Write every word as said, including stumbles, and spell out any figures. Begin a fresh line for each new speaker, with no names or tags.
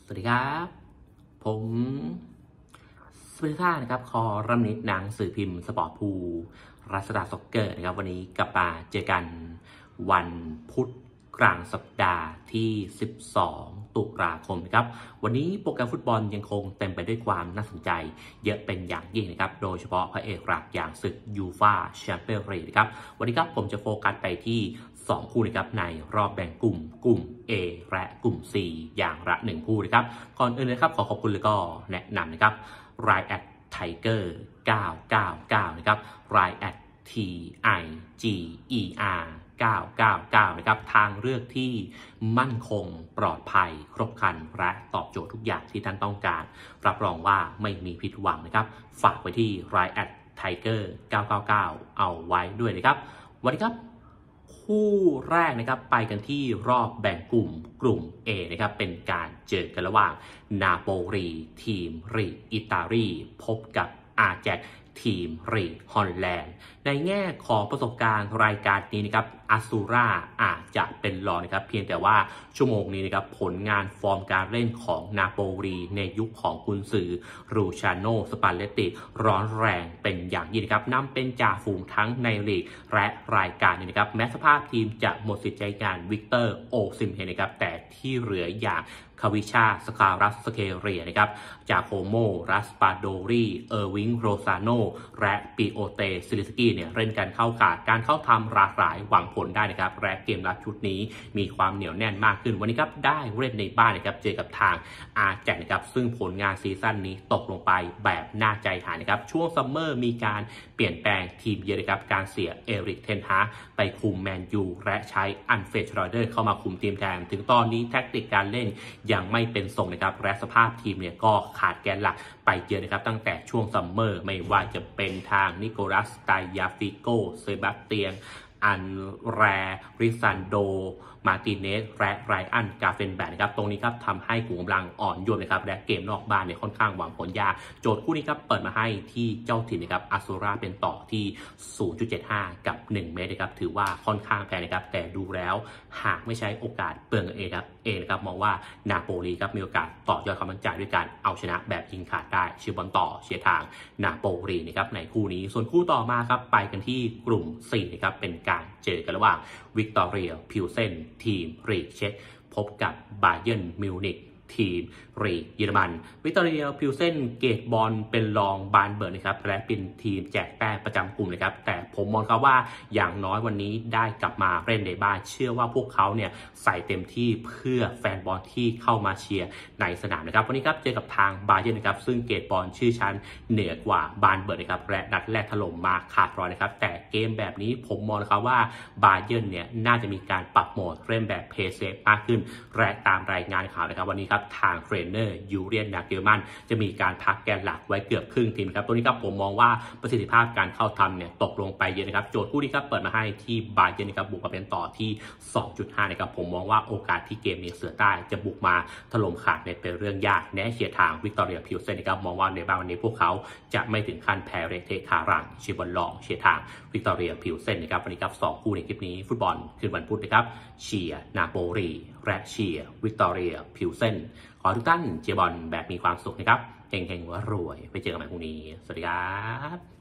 วัสดีครับผมสเปซ่านะครับคอรัมนิดหนังสื่อพิมพ์สปอร์ตพูรัชดาซ็อกเกอร์นะครับวันนี้กลับมาเจอกันวันพุธกลางสัปดาห์ที่สิบสองตุลาคมนะครับวันนี้โปรแกรมฟุตบอลยังคงเต็มไปด้วยความน่าสนใจเยอะเป็นอย่างยิ่งนะครับโดยเฉพาะพระเอกหลักอย่างศึกยูฟ่าแชมเปี้ยนส์ลีกนะครับวันนี้ครับผมจะโฟกัสไปที่สองคู่นะครับในรอบแบ่งกลุ่มกลุ่ม A และกลุ่ม C อย่างละหนึ่งคู่นะครับก่อนอื่นนะครับขอขอบคุณแล้วก็แนะนำนะครับ ไลน์ แอท ไทเกอร์ เก้าเก้าเก้า นะครับ ไลน์ แอท ที ไอ จี อี อาร์ เก้าเก้าเก้า นะครับทางเลือกที่มั่นคงปลอดภัยครบครันและตอบโจทย์ทุกอย่างที่ท่านต้องการรับรองว่าไม่มีผิดหวังนะครับฝากไว้ที่ ไลน์ แอท ไทเกอร์ เก้าเก้าเก้า เอาไว้ด้วยนะครับวันนี้ครับคู่แรกนะครับไปกันที่รอบแบ่งกลุ่มกลุ่ม A นะครับเป็นการเจอกันระหว่างนาโปลีทีมลีกอิตาลีพบกับอาแจ็กทีมลีกฮอลแลนด์ในแง่ของประสบการณ์รายการนี้นะครับอาซูราอาจจะเป็นรองนะครับเพียงแต่ว่าชั่วโมงนี้นะครับผลงานฟอร์มการเล่นของนาโปลีในยุคของกุนซือรูชาโนสปาเลตติร้อนแรงเป็นอย่างยิ่งนะครับนำเป็นจ่าฝูงทั้งในลีกและรายการนี้นะครับแม้สภาพทีมจะหมดสิทธิ์ใจงานวิกเตอร์โอซิมเฮนนะครับแต่ที่เหลืออย่างคาวิชาสคารัสสเคเรียนะครับจาโคโมรัสปาโดรีเออร์วิงโรซาโนและปิโอเตซิลิสกี้เนี่ยเล่นกันเข้าขาดการเข้าทำหลากหลายหวังผลได้นะครับและเกมรับชุดนี้มีความเหนียวแน่นมากขึ้นวันนี้ครับได้เล่นในบ้านนะครับเจอกับทางอาแจ็คนะครับซึ่งผลงานซีซั่นนี้ตกลงไปแบบน่าใจหายนะครับช่วงซัมเมอร์มีการเปลี่ยนแปลงทีมเยอะนะครับการเสียเอริกเทนฮาไปคุมแมนยูและใช้อันเฟชรอยเดอร์เข้ามาคุมทีมแทนถึงตอนนี้แท็กติกการเล่นยังไม่เป็นทรงนะครับและสภาพทีมเนี่ยก็ขาดแกนหลักไปเยอะนะครับตั้งแต่ช่วงซัมเมอร์ไม่ว่าจะเป็นทางนิโคลัสไตยาฟิโกเซบาสเตียนอันแรริซันโดมาร์ติเนสและไรอันกาเฟนแบนนะครับตรงนี้ครับทำให้กลุ่มกำลังอ่อนโยนนะครับและเกมนอกบ้านเนี่ยค่อนข้างหวังผลยากโจทย์คู่นี้ครับเปิดมาให้ที่เจ้าถิ่นนะครับอาซูราเป็นต่อที่ ศูนย์จุดเจ็ดห้า กับหนึ่งเมตรนะครับถือว่าค่อนข้างแพงนะครับแต่ดูแล้วหากไม่ใช้โอกาสเปลืองเองครับเองนะครับมองว่านาโปลีครับมีโอกาสต่อยอดความมั่นใจด้วยการเอาชนะแบบยิงขาดได้เชียร์บอลต่อเชียร์ทางนาโปลีนะครับในคู่นี้ส่วนคู่ต่อมาครับไปกันที่กลุ่ม สี่ นะครับเป็นการเจอกันระหว่างวิกตอเรียพิวเซนทีมลีกเช็กพบกับบาเยิร์นมิวนิกทีมลีกเยอรมันวิกตอเรียพิวเซนเกตบอลเป็นรองบานเบิร์นนะครับและเป็นทีมแจกแต้มประจำกลุ่มนะครับแต่ผมมองเขาว่าอย่างน้อยวันนี้ได้กลับมาเล่นในบ้านเชื่อว่าพวกเขาเนี่ยใส่เต็มที่เพื่อแฟนบอลที่เข้ามาเชียร์ในสนามนะครับวันนี้ครับเจอกับทางบาเยิร์นนะครับซึ่งเกตบอลชื่อชั้นเหนือกว่าบานเบิร์นนะครับและนัดแรกถล่มมาขาดรอยนะครับแต่เกมแบบนี้ผมมองนะครับว่าบาเยิร์นเนี่ยน่าจะมีการปรับโหมดเล่นแบบเพย์เซฟมากขึ้นและตามรายงานข่าวนะครับวันนี้ครับทางเทรนเนอร์ยูเรียนนาเกลมันจะมีการพักแกนหลักไว้เกือบครึ่งทีมครับตัวนี้ครับผมมองว่าประสิทธิภาพการเข้าทำเนี่ยตกลงไปเยอะนะครับโจทย์คู่นี้ครับเปิดมาให้ที่บาเยิร์นนะครับบุกมาเป็นต่อที่ สองจุดห้า นะครับผมมองว่าโอกาสที่เกมนี้เสือใต้จะบุกมาถล่มขาดเนี่ยเป็นเรื่องยากแน่เชียร์ทางวิกตอเรียพิวเซนนะครับมองว่าในบ้านวันนี้พวกเขาจะไม่ถึงขั้นแพ้เรเทคารังเชียร์บอลลองเชียร์ทางวิกตอเรียพิวเซนนะครับวันนี้ครับสองคู่ในคลิปนี้ฟุตบอลคืนวันพุธนะครับเชียร์นาโปลีและเชียร์วิกตอเรียพิวเซนขอทุกท่านเชียร์บอลแบบมีความสุขนะครับเฮงๆรวยไปเจอกันใหม่พรุ่งนี้สวัสดีครับ